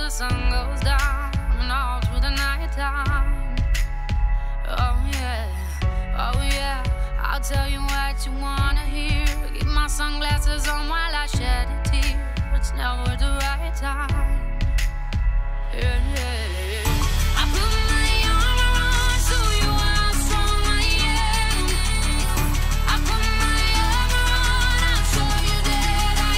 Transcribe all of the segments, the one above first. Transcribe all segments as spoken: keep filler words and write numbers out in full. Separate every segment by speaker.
Speaker 1: the sun goes down and all through the night time. Oh yeah, oh yeah, I'll tell you what you wanna hear. Keep my sunglasses on while I shed a tear. It's never the right time. Yeah, yeah, yeah. I put my armor on, show you how strong I am. I put my armor on, I'll show you that I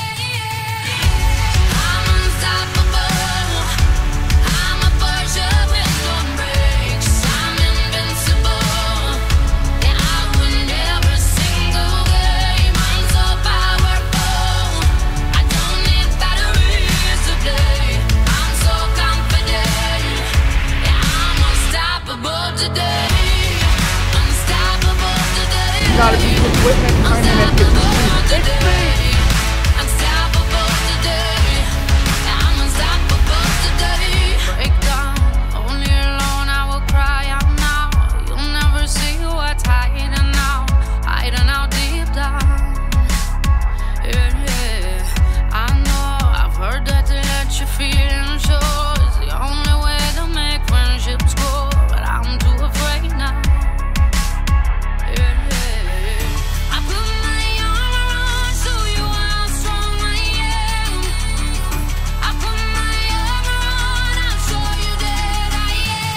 Speaker 1: am. I'm unstoppable. I'm a Porsche with no brakes. I'm invincible. Yeah, I win every single game. I'm so powerful. I don't need batteries to play. I'm so confident. Yeah, I'm unstoppable today. Unstoppable today.
Speaker 2: Gotta be with Whitman trying to make it
Speaker 1: Unstoppable
Speaker 2: big
Speaker 1: today.
Speaker 2: thing.
Speaker 1: Unstoppable today. I'm unstoppable today. Break down, only alone I will cry out now. You'll never see what's hiding out, hiding out deep down. Yeah, yeah. I know, I've heard that to let your feelings show is the only way to make friendships grow, but I'm too afraid now. Yeah, yeah. I put my armor on, show you how strong I am. I put my armor on, I'll show you that I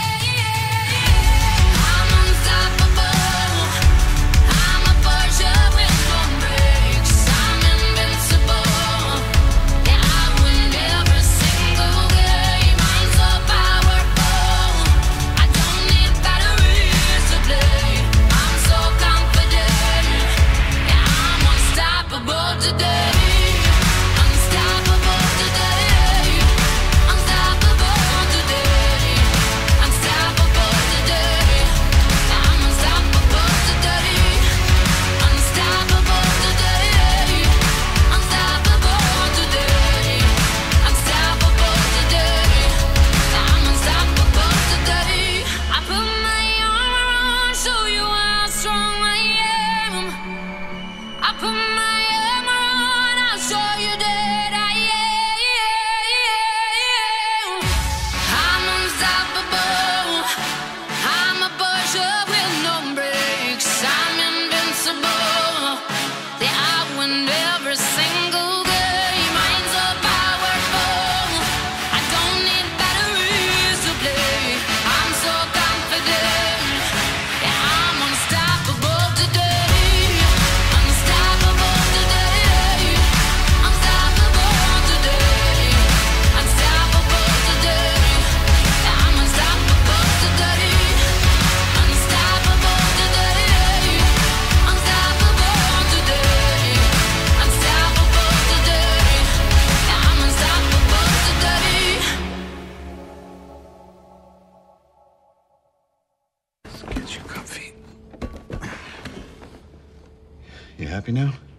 Speaker 1: am. I'm unstoppable. I'm a Porsche with no brakes. I'm invincible. Yeah, I win every single game. I'm so powerful. I don't need batteries to play. I'm so confident. Yeah, I'm unstoppable today. Unstoppable today. Unstoppable today. Unstoppable today. I'm unstoppable today. Unstoppable today. Unstoppable today. Unstoppable today. I'm unstoppable today. I put my armor on, show you how strong I am. I put my armor on, I'll show you that I am. I'm unstoppable. I'm a Porsche with no brakes. I'm invincible. Yeah, I win every single game. I'm so powerful. I don't need batteries to play. I'm so confident. Yeah, I'm unstoppable today. Unstoppable today. Unstoppable today. Unstoppable today. Yeah, I'm unstoppable today. Unstoppable today. Unstoppable today. Unstoppable today. Yeah, I'm unstoppable today.
Speaker 3: Get you comfy. You happy now?